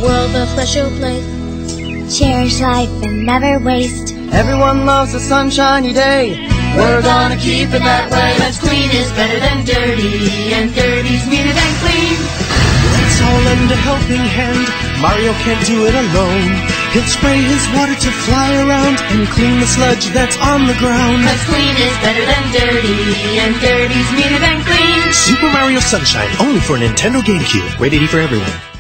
world a special place. Cherish life and never waste. Everyone loves a sunshiny day. We're gonna keep it that way. 'Cause clean is better than dirty, and dirty's meaner than clean. Let's all lend a helping hand. Mario can't do it alone. He'll spray his water to fly around and clean the sludge that's on the ground. 'Cause clean is better than dirty, and dirty's meaner than clean. Super Mario Sunshine, only for Nintendo GameCube. Rated E for everyone.